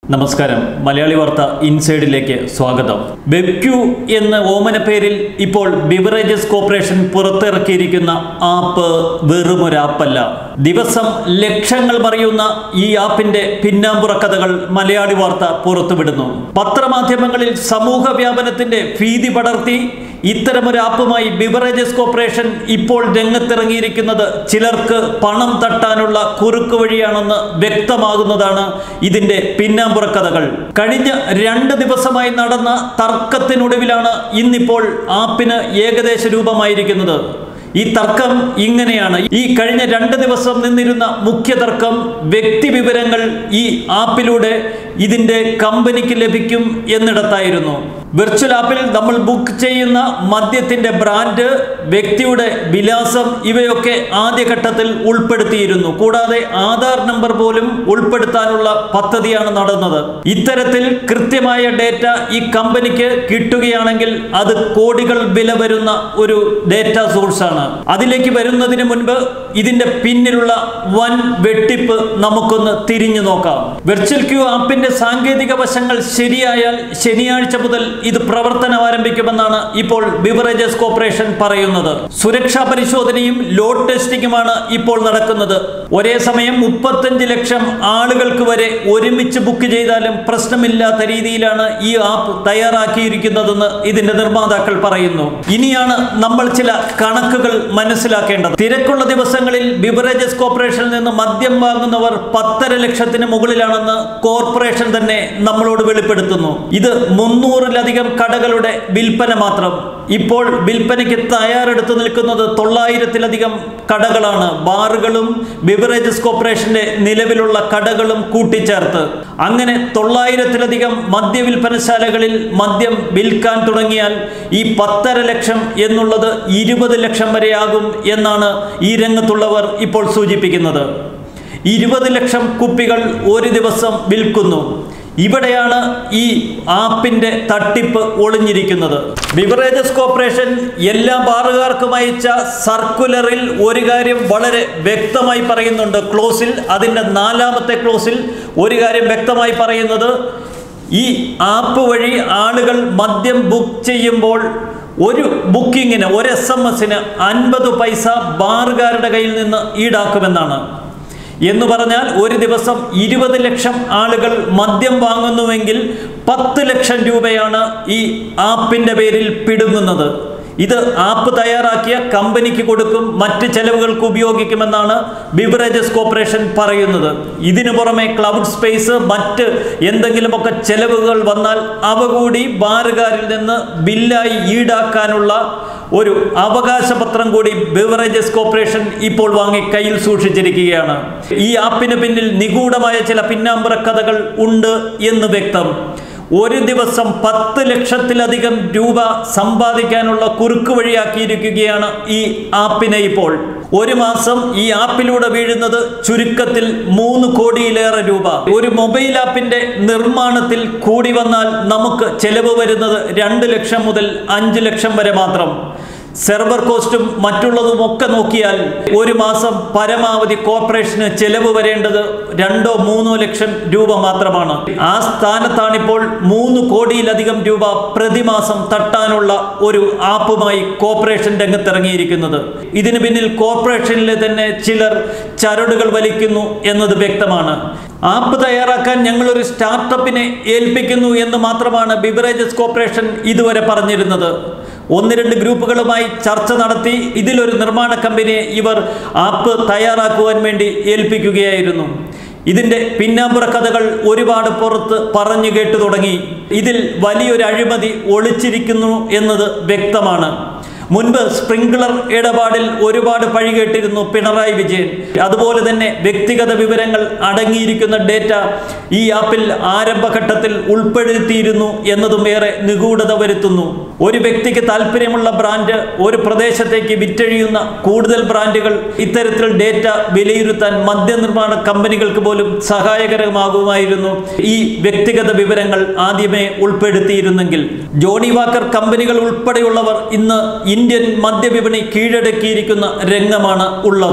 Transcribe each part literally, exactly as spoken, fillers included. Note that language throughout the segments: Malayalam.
നമസ്കാരം മലയാളി വാർത്ത ഇൻസൈഡിലേക്ക് സ്വാഗതം. വെബ്ക്യൂ എന്ന ഓമന പേരിൽ ഇപ്പോൾ ബിവറേജസ് കോർപ്പറേഷൻ പുറത്തിറക്കിയിരിക്കുന്ന ആപ്പ് വെറുമൊരു ആപ്പല്ല. ദിവസം ലക്ഷങ്ങൾ മറിയുന്ന ഈ ആപ്പിന്റെ പിന്നാമ്പുറ കഥകൾ മലയാളി വാർത്ത പുറത്തുവിടുന്നു. പത്രമാധ്യമങ്ങളിൽ സമൂഹ വ്യാപനത്തിന്റെ ഭീതി പടർത്തി ഇത്തരമൊരു ആപ്പുമായി ബിവറേജസ് കോർപ്പറേഷൻ ഇപ്പോൾ രംഗത്തിറങ്ങിയിരിക്കുന്നത് ചിലർക്ക് പണം തട്ടാനുള്ള കുറുക്ക് വഴിയാണെന്ന് വ്യക്തമാകുന്നതാണ് ഇതിന്റെ പിന്നാമ്പുറ കഥകൾ. കഴിഞ്ഞ രണ്ട് ദിവസമായി നടന്ന തർക്കത്തിനൊടുവിലാണ് ഇന്നിപ്പോൾ ആപ്പിന് ഏകദേശ രൂപമായിരിക്കുന്നത്. ഈ തർക്കം ഇങ്ങനെയാണ്. ഈ കഴിഞ്ഞ രണ്ട് ദിവസം നിന്നിരുന്ന മുഖ്യ തർക്കം വ്യക്തി വിവരങ്ങൾ ഈ ആപ്പിലൂടെ ഇതിന്റെ കമ്പനിക്ക് ലഭിക്കും എന്നിടത്തായിരുന്നു. വിർച്വൽ ആപ്പിൽ നമ്മൾ ബുക്ക് ചെയ്യുന്ന മദ്യത്തിന്റെ ബ്രാൻഡ്, വ്യക്തിയുടെ വിലാസം ഇവയൊക്കെ ആദ്യഘട്ടത്തിൽ ഉൾപ്പെടുത്തിയിരുന്നു. കൂടാതെ ആധാർ നമ്പർ പോലും ഉൾപ്പെടുത്താനുള്ള പദ്ധതിയാണ് നടന്നത്. ഇത്തരത്തിൽ കൃത്യമായ ഡേറ്റ ഈ കമ്പനിക്ക് കിട്ടുകയാണെങ്കിൽ അത് കോടികൾ വില വരുന്ന ഒരു ഡേറ്റ സോഴ്സാണ്. അതിലേക്ക് വരുന്നതിന് മുൻപ് ഇതിന്റെ പിന്നിലുള്ള വൻ വെട്ടിപ്പ് നമുക്കൊന്ന് തിരിഞ്ഞു നോക്കാം. വെർച്വൽ ക്യൂ ആപ്പിന്റെ സാങ്കേതിക വശങ്ങൾ ശരിയായാൽ ശനിയാഴ്ച മുതൽ ഇത് പ്രവർത്തനം ആരംഭിക്കുമെന്നാണ് ഇപ്പോൾ ബിവറേജസ് കോർപ്പറേഷൻ പറയുന്നത്. സുരക്ഷാ പരിശോധനയും ലോഡ് ടെസ്റ്റിംഗുമാണ് ഇപ്പോൾ നടക്കുന്നത്. ഒരേ സമയം മുപ്പത്തഞ്ച് ലക്ഷം ആളുകൾക്ക് വരെ ഒരുമിച്ച് ബുക്ക് ചെയ്താലും പ്രശ്നമില്ലാത്ത രീതിയിലാണ് ഈ ആപ്പ് തയ്യാറാക്കിയിരിക്കുന്നതെന്ന് ഇതിന്റെ നിർമ്മാതാക്കൾ പറയുന്നു. ഇനിയാണ് നമ്മൾ ചില കണക്കുകൾ മനസ്സിലാക്കേണ്ടത്. തിരക്കുള്ള ദിവസങ്ങളിൽ ബിവറേജസ് കോർപ്പറേഷനിൽ നിന്ന് മദ്യം വാങ്ങുന്നവർ പത്തര ലക്ഷത്തിന് മുകളിലാണെന്ന് കോർപ്പറേഷൻ തന്നെ നമ്മളോട് വെളിപ്പെടുത്തുന്നു. ഇത് മുന്നൂറിലധികം കടകളുടെ വിൽപ്പന മാത്രം. ഇപ്പോൾ വിൽപ്പനയ്ക്ക് തയ്യാറെടുത്ത് നിൽക്കുന്നത് തൊള്ളായിരത്തിലധികം കടകളാണ്. ബാറുകളും ബിവറേജസ് കോർപ്പറേഷന്റെ നിലവിലുള്ള കടകളും കൂട്ടിച്ചേർത്ത് അങ്ങനെ തൊള്ളായിരത്തിലധികം മദ്യവിൽപ്പനശാലകളിൽ മദ്യം വിൽക്കാൻ തുടങ്ങിയാൽ ഈ പത്തര ലക്ഷം എന്നുള്ളത് ഇരുപത് ലക്ഷം വരെയാകും എന്നാണ് ഈ രംഗത്തുള്ളവർ ഇപ്പോൾ സൂചിപ്പിക്കുന്നത്. ഇരുപത് ലക്ഷം കുപ്പികൾ ഒരു ദിവസം വിൽക്കുന്നു. ഇവിടെയാണ് ഈ ആപ്പിന്റെ തട്ടിപ്പ് ഒളിഞ്ഞിരിക്കുന്നത്. ബിവറേജസ് കോർപ്പറേഷൻ എല്ലാ ബാറുകാർക്കും അയച്ച സർക്കുലറിൽ ഒരു കാര്യം വളരെ വ്യക്തമായി പറയുന്നുണ്ട്. ക്ലോസിൽ, അതിൻ്റെ നാലാമത്തെ ക്ലോസിൽ ഒരു കാര്യം വ്യക്തമായി പറയുന്നത്, ഈ ആപ്പ് വഴി ആളുകൾ മദ്യം ബുക്ക് ചെയ്യുമ്പോൾ ഒരു ബുക്കിങ്ങിന് ഒരു എസ് എം എസിന് അൻപത് പൈസ ബാറുകാരുടെ കയ്യിൽ നിന്ന് ഈടാക്കുമെന്നാണ്. എന്ന് പറഞ്ഞാൽ ഒരു ദിവസം ഇരുപത് ലക്ഷം ആളുകൾ മദ്യം വാങ്ങുന്നുവെങ്കിൽ പത്ത് ലക്ഷം രൂപയാണ് ഈ ആപ്പിന്റെ പേരിൽ പിടുങ്ങുന്നത്. ഇത് ആപ്പ് തയ്യാറാക്കിയ കമ്പനിക്ക് കൊടുക്കും, മറ്റ് ചെലവുകൾക്ക് ഉപയോഗിക്കുമെന്നാണ് ബിവറേജസ് കോർപ്പറേഷൻ പറയുന്നത്. ഇതിനു പുറമെ ക്ലൗഡ് സ്പേസ്, മറ്റ് എന്തെങ്കിലുമൊക്കെ ചെലവുകൾ വന്നാൽ അവ കൂടി ബാറുകാരിൽ നിന്ന് ബില്ലായി ഈടാക്കാനുള്ള ഒരു അവകാശപത്രം കൂടി ബിവറേജസ് കോർപ്പറേഷൻ ഇപ്പോൾ വാങ്ങി കയ്യിൽ സൂക്ഷിച്ചിരിക്കുകയാണ്. ഈ ആപ്പിന് പിന്നിൽ നിഗൂഢമായ ചില പിന്നാമ്പുറ കഥകൾ ഉണ്ട് എന്ന് വ്യക്തം. ഒരു ദിവസം പത്ത് ലക്ഷത്തിലധികം രൂപ സമ്പാദിക്കാനുള്ള കുറുക്ക് വഴിയാക്കിയിരിക്കുകയാണ് ഈ ആപ്പിനെ ഇപ്പോൾ. ഒരു മാസം ഈ ആപ്പിലൂടെ വീഴുന്നത് ചുരുക്കത്തിൽ മൂന്ന് കോടിയിലേറെ രൂപ. ഒരു മൊബൈൽ ആപ്പിന്റെ നിർമ്മാണത്തിൽ കൂടി വന്നാൽ നമുക്ക് ചെലവ് വരുന്നത് രണ്ട് ലക്ഷം മുതൽ അഞ്ച് ലക്ഷം വരെ മാത്രം. സെർവർ കോസ്റ്റും മറ്റുള്ളതും ഒക്കെ നോക്കിയാൽ ഒരു മാസം പരമാവധി കോർപ്പറേഷന് ചെലവ് വരേണ്ടത് രണ്ടോ മൂന്നോ ലക്ഷം രൂപ മാത്രമാണ്. ആ സ്ഥാനത്താണിപ്പോൾ മൂന്ന് കോടിയിലധികം രൂപ പ്രതിമാസം തട്ടാനുള്ള ഒരു ആപ്പുമായി കോർപ്പറേഷൻ രംഗത്തിറങ്ങിയിരിക്കുന്നത്. ഇതിന് പിന്നിൽ കോർപ്പറേഷനിലെ തന്നെ ചിലർ ചരടുകൾ വലിക്കുന്നു എന്നത് വ്യക്തമാണ്. ആപ്പ് തയ്യാറാക്കാൻ ഞങ്ങളൊരു സ്റ്റാർട്ടപ്പിനെ ഏൽപ്പിക്കുന്നു എന്ന് മാത്രമാണ് ബിവറേജസ് കോർപ്പറേഷൻ ഇതുവരെ പറഞ്ഞിരുന്നത്. ഒന്ന് രണ്ട് ഗ്രൂപ്പുകളുമായി ചർച്ച നടത്തി ഇതിലൊരു നിർമ്മാണ കമ്പനിയെ ഇവർ ആപ്പ് തയ്യാറാക്കുവാൻ വേണ്ടി ഏൽപ്പിക്കുകയായിരുന്നു. ഇതിന്റെ പിന്നാമ്പുറ കഥകൾ ഒരുപാട് പുറത്ത് പറഞ്ഞു കേട്ടു തുടങ്ങി. ഇതിൽ വലിയൊരു അഴിമതി ഒളിച്ചിരിക്കുന്നു എന്നത് വ്യക്തമാണ്. മുൻപ് സ്പ്രിംഗ്ലർ ഇടപാടിൽ ഒരുപാട് പഴി കേട്ടിരുന്നു പിണറായി വിജയൻ. അതുപോലെ തന്നെ വ്യക്തിഗത വിവരങ്ങൾ അടങ്ങിയിരിക്കുന്ന ഡേറ്റ ഈ ആപ്പിൽ ആരംഭഘട്ടത്തിൽ ഉൾപ്പെടുത്തിയിരുന്നു എന്നതും ഏറെ നിഗൂഢത വരുത്തുന്നു. ഒരു വ്യക്തിക്ക് താല്പര്യമുള്ള ബ്രാൻഡ് ഒരു പ്രദേശത്തേക്ക് വിറ്റഴിയുന്ന കൂടുതൽ ബ്രാൻഡുകൾ ഇത്തരത്തിൽ ഡേറ്റ വിലയിരുത്താൻ മദ്യനിർമ്മാണ കമ്പനികൾക്ക് പോലും സഹായകരമാകുമായിരുന്നു ഈ വ്യക്തിഗത വിവരങ്ങൾ ആദ്യമേ ഉൾപ്പെടുത്തിയിരുന്നെങ്കിൽ. ജോണി വാക്കർ കമ്പനികൾ ഉൾപ്പെടെയുള്ളവർ ഇന്ന് ഇന്ത്യൻ മദ്യവിപണി കീഴടക്കിയിരിക്കുന്ന രംഗമാണ് ഉള്ളത്.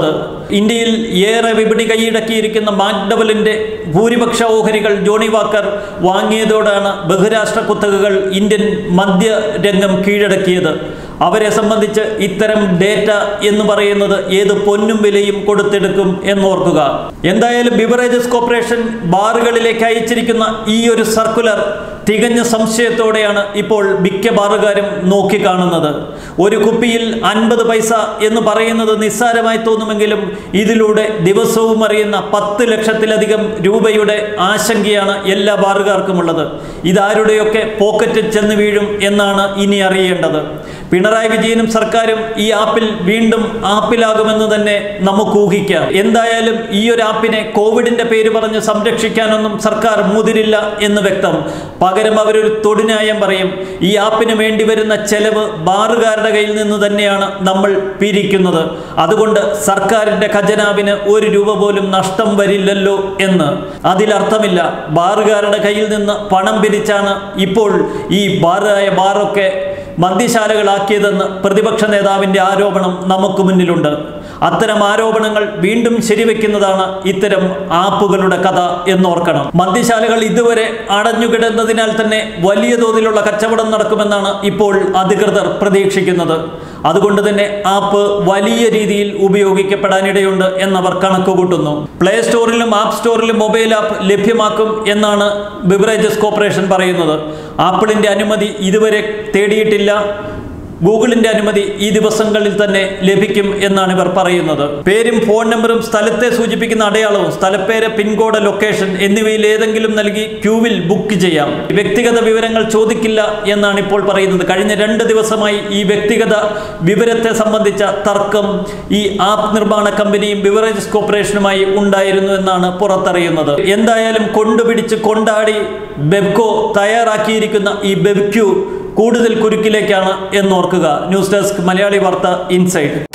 ഇന്ത്യയിൽ ഏറെ വിപണി കൈയടക്കിയിരിക്കുന്ന മാക്ഡവലിന്റെ ഭൂരിപക്ഷ ഓഹരികൾ ജോണി വാക്കർ വാങ്ങിയതോടാണ് ബഹുരാഷ്ട്ര കുത്തകകൾ ഇന്ത്യൻ മദ്യ രംഗം കീഴടക്കിയത്. അവരെ സംബന്ധിച്ച് ഇത്തരം ഡേറ്റ എന്ന് പറയുന്നത് ഏത് പൊന്നും വിലയും കൊടുത്തെടുക്കും എന്നോർക്കുക. എന്തായാലും ബിവറേജസ് കോർപ്പറേഷൻ ബാറുകളിലേക്ക് അയച്ചിരിക്കുന്ന ഈ ഒരു സർക്കുലർ തികഞ്ഞ സംശയത്തോടെയാണ് ഇപ്പോൾ മിക്ക ബാറുകാരും നോക്കിക്കാണുന്നത്. ഒരു കുപ്പിയിൽ അൻപത് പൈസ എന്ന് പറയുന്നത് നിസ്സാരമായി തോന്നുമെങ്കിലും ഇതിലൂടെ ദിവസവും അറിയുന്ന പത്ത് ലക്ഷത്തിലധികം രൂപയുടെ ആശങ്കയാണ് എല്ലാ ബാറുകാർക്കുമുള്ളത്. ഇതാരുടെയൊക്കെ പോക്കറ്റിൽ ചെന്ന് വീഴും എന്നാണ് ഇനി അറിയേണ്ടത്. പിണറായി വിജയനും സർക്കാരും ഈ ആപ്പിൽ വീണ്ടും ആപ്പിലാകുമെന്ന് തന്നെ നമുക്ക് ഊഹിക്കാം. എന്തായാലും ഈ ഒരു ആപ്പിനെ കോവിഡിന്റെ പേര് പറഞ്ഞ് സംരക്ഷിക്കാനൊന്നും സർക്കാർ മുതിരില്ല എന്ന് വ്യക്തം. പകരം അവരൊരു തൊടിന്യായം പറയും. ഈ ആപ്പിന് വേണ്ടി വരുന്ന ചെലവ് ബാറുകാരുടെ കയ്യിൽ നിന്ന് തന്നെയാണ് നമ്മൾ പിരിക്കുന്നത്, അതുകൊണ്ട് സർക്കാരിന്റെ ഖജനാവിന് ഒരു രൂപ പോലും നഷ്ടം വരില്ലല്ലോ എന്ന്. അതിലർത്ഥമില്ല. ബാറുകാരുടെ കയ്യിൽ നിന്ന് പണം പിരിച്ചാണ് ഇപ്പോൾ ഈ ബാറായ ബാറൊക്കെ മദ്യശാലകളാക്കിയതെന്ന് പ്രതിപക്ഷ നേതാവിൻ്റെ ആരോപണം നമുക്ക് മുന്നിലുണ്ട്. അത്തരം ആരോപണങ്ങൾ വീണ്ടും ശരിവെക്കുന്നതാണ് ഇത്തരം ആപ്പുകളുടെ കഥ എന്നോർക്കണം. മദ്യശാലകൾ ഇതുവരെ അടഞ്ഞുകിടന്നതിനാൽ തന്നെ വലിയ തോതിലുള്ള കച്ചവടം നടക്കുമെന്നാണ് ഇപ്പോൾ അധികൃതർ പ്രതീക്ഷിക്കുന്നത്. അതുകൊണ്ട് തന്നെ ആപ്പ് വലിയ രീതിയിൽ ഉപയോഗിക്കപ്പെടാനിടയുണ്ട് എന്നവർ കണക്കുകൂട്ടുന്നു. പ്ലേ സ്റ്റോറിലും ആപ്പ് സ്റ്റോറിലും മൊബൈൽ ആപ്പ് ലഭ്യമാക്കും എന്നാണ് ബിവറേജസ് കോർപ്പറേഷൻ പറയുന്നത്. ആപ്പിളിൻ്റെ അനുമതി ഇതുവരെ തേടിയിട്ടില്ല. ഗൂഗിളിന്റെ അനുമതി ഈ ദിവസങ്ങളിൽ തന്നെ ലഭിക്കും എന്നാണ് ഇവർ പറയുന്നത്. പേരും ഫോൺ നമ്പറും സ്ഥലത്തെ സൂചിപ്പിക്കുന്ന അടയാളവും സ്ഥലപ്പേര്, പിൻകോഡ്, ലൊക്കേഷൻ എന്നിവയിൽ ഏതെങ്കിലും നൽകി ക്യൂവിൽ ബുക്ക് ചെയ്യാം. വ്യക്തിഗത വിവരങ്ങൾ ചോദിക്കില്ല എന്നാണ് ഇപ്പോൾ പറയുന്നത്. കഴിഞ്ഞ രണ്ട് ദിവസമായി ഈ വ്യക്തിഗത വിവരത്തെ സംബന്ധിച്ച തർക്കം ഈ ആപ്പ് നിർമ്മാണ കമ്പനിയും ബിവറേജസ് കോർപ്പറേഷനുമായി ഉണ്ടായിരുന്നു എന്നാണ് പുറത്തറിയുന്നത്. എന്തായാലും കൊണ്ടുപിടിച്ച് കൊണ്ടാടി ബെബ്കോ തയ്യാറാക്കിയിരിക്കുന്ന ഈ ബെബ്ക്യൂ കൂടുതൽ കുരുക്കിലേക്കാണ് എന്നോർക്കുക. News desk Malayali Vartha inside.